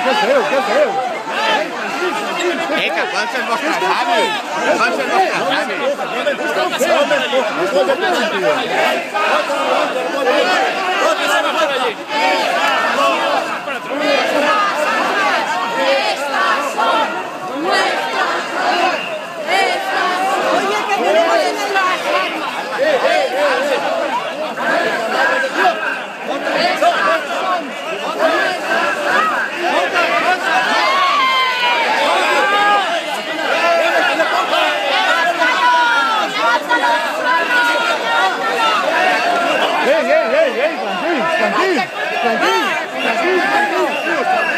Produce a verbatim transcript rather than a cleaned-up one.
qué feo, qué feo. Eh, que poden ser els vostres avis. Poden ser els vostres Ei, ei, ei, ei, tranquil, tranquil, tranquil, tranquil, tranquil.